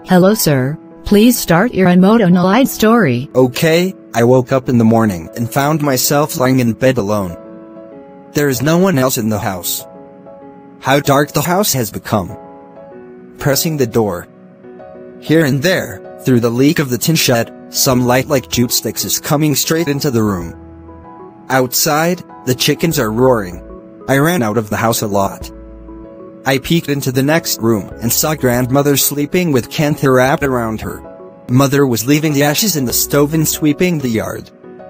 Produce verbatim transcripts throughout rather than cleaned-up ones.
Hello sir, please start your emotional Eid story. Okay, I woke up in the morning and found myself lying in bed alone. There is no one else in the house. How dark the house has become. Pressing the door. Here and there, through the leak of the tin shed, some light like jute sticks is coming straight into the room. Outside, the chickens are roaring. I ran out of the house a lot. I peeked into the next room and saw grandmother sleeping with kantha wrapped around her. Mother was leaving the ashes in the stove and sweeping the yard.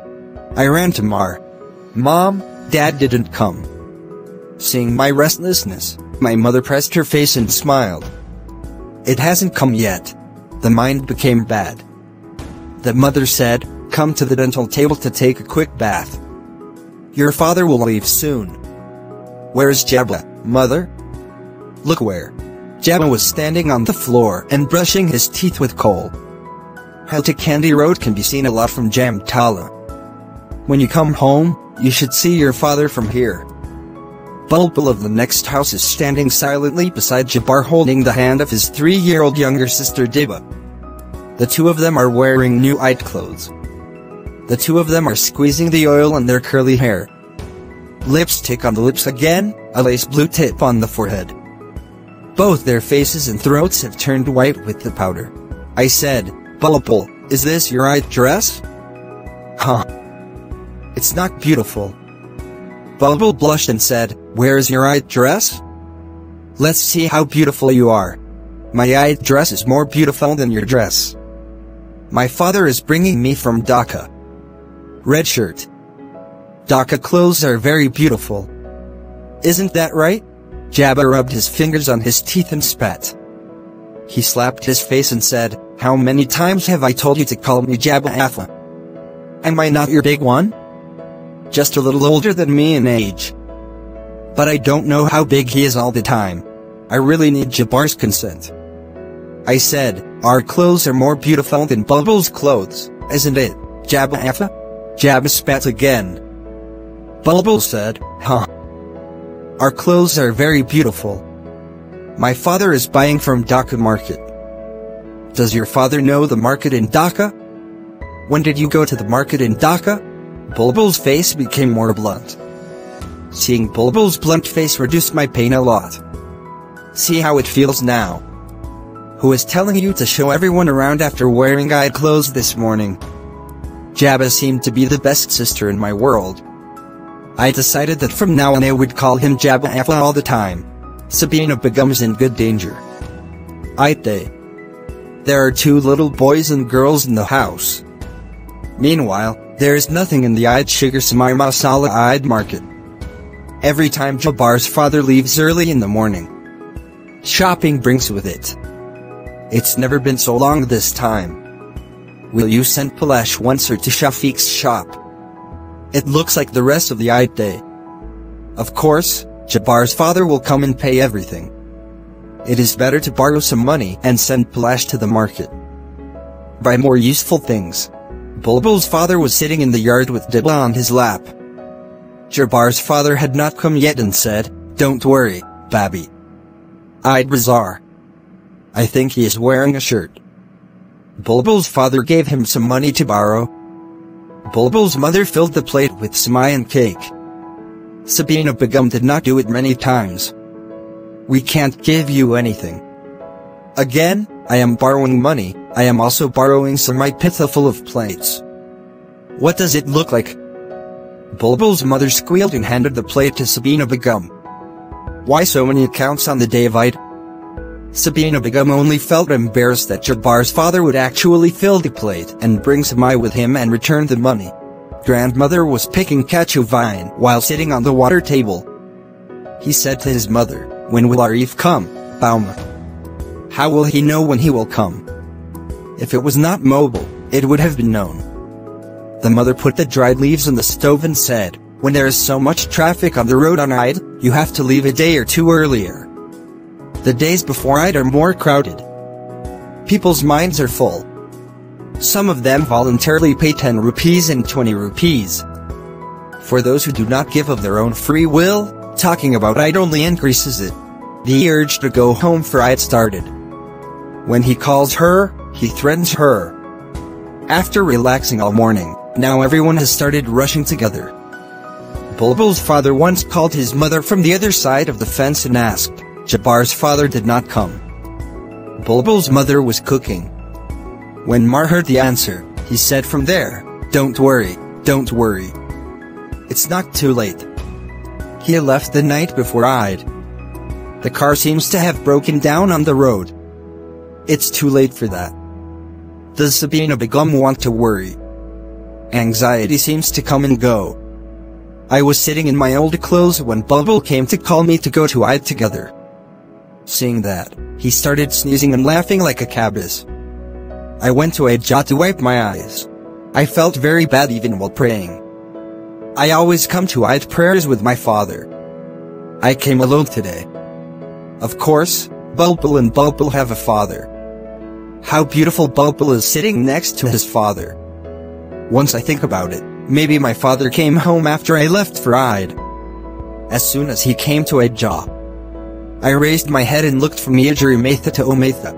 I ran to Mar. Mom, Dad didn't come. Seeing my restlessness, my mother pressed her face and smiled. It hasn't come yet. The mind became bad. The mother said, come to the dental table to take a quick bath. Your father will leave soon. Where's Jabba, mother? Look where. Jabba was standing on the floor and brushing his teeth with coal. How to Candy Road can be seen a lot from Jamtala. When you come home, you should see your father from here. Bulbul of the next house is standing silently beside Jabbar holding the hand of his three-year-old younger sister Diba. The two of them are wearing new Eid clothes. The two of them are squeezing the oil on their curly hair. Lipstick on the lips again, a lace blue tip on the forehead. Both their faces and throats have turned white with the powder. I said, Bulbul, is this your Eid dress? Huh. It's not beautiful. Bulbul blushed and said, where's your Eid dress? Let's see how beautiful you are. My Eid dress is more beautiful than your dress. My father is bringing me from Dhaka. Red shirt. Dhaka clothes are very beautiful. Isn't that right? Jabba rubbed his fingers on his teeth and spat. He slapped his face and said, how many times have I told you to call me Jabba Alpha? Am I not your big one? Just a little older than me in age. But I don't know how big he is all the time. I really need Jabbar's consent. I said, our clothes are more beautiful than Bulbul's clothes, isn't it, Jabba Alpha? Jabba spat again. Bulbul said, huh. Our clothes are very beautiful. My father is buying from Dhaka market. Does your father know the market in Dhaka? When did you go to the market in Dhaka? Bulbul's face became more blunt. Seeing Bulbul's blunt face reduced my pain a lot. See how it feels now. Who is telling you to show everyone around after wearing Eid clothes this morning? Jabba seemed to be the best sister in my world. I decided that from now on I would call him Jabba Alpha all the time. Sabina Begum is in good danger. Eid day. There are two little boys and girls in the house. Meanwhile, there is nothing in the Eid Sugar Samai Masala Eid market. Every time Jabbar's father leaves early in the morning, shopping brings with it. It's never been so long this time. Will you send Palash once or to Shafiq's shop? It looks like the rest of the Eid day. Of course, Jabbar's father will come and pay everything. It is better to borrow some money and send Palash to the market. Buy more useful things. Bulbul's father was sitting in the yard with Diba on his lap. Jabbar's father had not come yet and said, don't worry, Babi. Eid Bazaar. I think he is wearing a shirt. Bulbul's father gave him some money to borrow. Bulbul's mother filled the plate with samai and cake. Sabina Begum did not do it many times. We can't give you anything. Again, I am borrowing money, I am also borrowing samai pitha full of plates. What does it look like? Bulbul's mother squealed and handed the plate to Sabina Begum. Why so many accounts on the day of Eid? Sabina Begum only felt embarrassed that Jabbar's father would actually fill the plate and bring samai with him and return the money. Grandmother was picking kachu vine while sitting on the water table. He said to his mother, when will Arif come, Bauma? How will he know when he will come? If it was not mobile, it would have been known. The mother put the dried leaves on the stove and said, when there is so much traffic on the road on Eid, you have to leave a day or two earlier. The days before Eid are more crowded. People's minds are full. Some of them voluntarily pay ten rupees and twenty rupees. For those who do not give of their own free will, talking about Eid only increases it. The urge to go home for Eid started. When he calls her, he threatens her. After relaxing all morning, now everyone has started rushing together. Bulbul's father once called his mother from the other side of the fence and asked. Jabbar's father did not come. Bulbul's mother was cooking. When Mar heard the answer, he said from there, "Don't worry, don't worry. It's not too late." He left the night before Eid. The car seems to have broken down on the road. It's too late for that. Does Sabina Begum want to worry? Anxiety seems to come and go. I was sitting in my old clothes when Bulbul came to call me to go to Eid together. Seeing that, he started sneezing and laughing like a cabas. I went to Eid-ul-Adha to wipe my eyes. I felt very bad even while praying. I always come to Eid prayers with my father. I came alone today. Of course, Bulbul and Bulbul have a father. How beautiful Bulbul is sitting next to his father. Once I think about it, maybe my father came home after I left for Eid. As soon as he came to Eid-ul-Adha, I raised my head and looked from Eid-ul-Adha to Umaytha.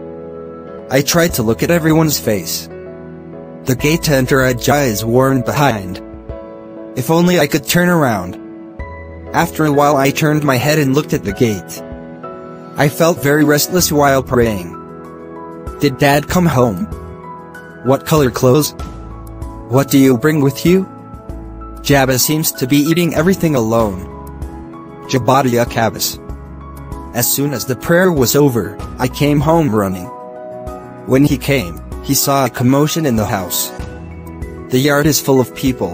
I tried to look at everyone's face. The gate to enter Eid-ul-Adha is worn behind. If only I could turn around. After a while I turned my head and looked at the gate. I felt very restless while praying. Did Dad come home? What color clothes? What do you bring with you? Jabba seems to be eating everything alone. Jabadiya Kabas. As soon as the prayer was over, I came home running. When he came, he saw a commotion in the house. The yard is full of people.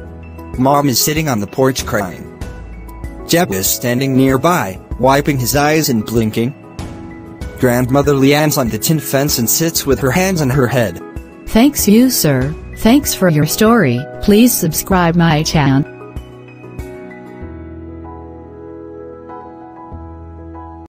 Mom is sitting on the porch crying. Jabba is standing nearby, wiping his eyes and blinking. Grandmother Lian's on the tin fence and sits with her hands on her head. Thanks you, sir. Thanks for your story. Please subscribe my channel.